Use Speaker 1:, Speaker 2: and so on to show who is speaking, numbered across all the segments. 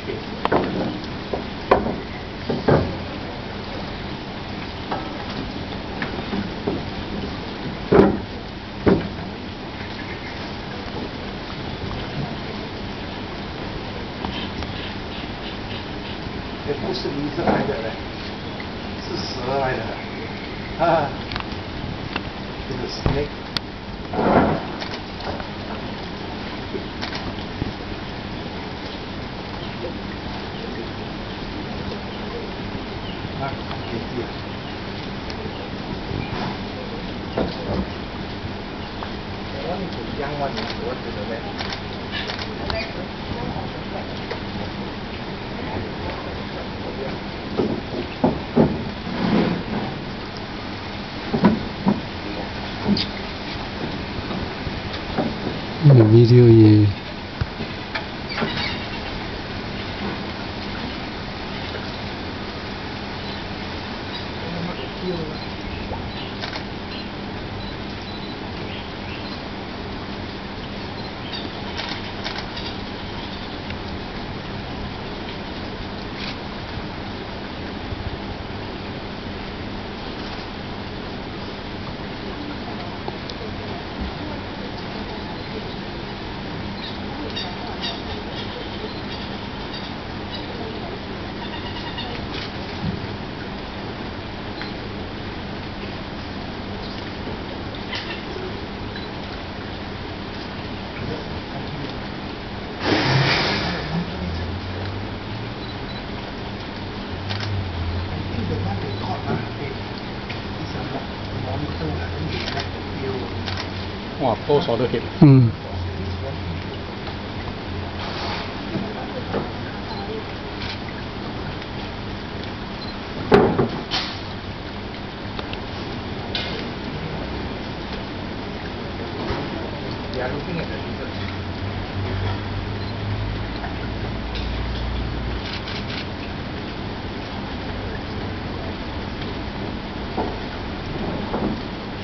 Speaker 1: 也不是驴子来的嘞，是蛇来的啊！这个 snake。啊，可以啊。我你不养我，你我觉得嘞。
Speaker 2: video ye
Speaker 3: 哇，多數都協。
Speaker 2: 嗯。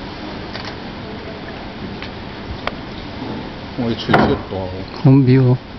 Speaker 3: 會傳出到。
Speaker 2: Hornbill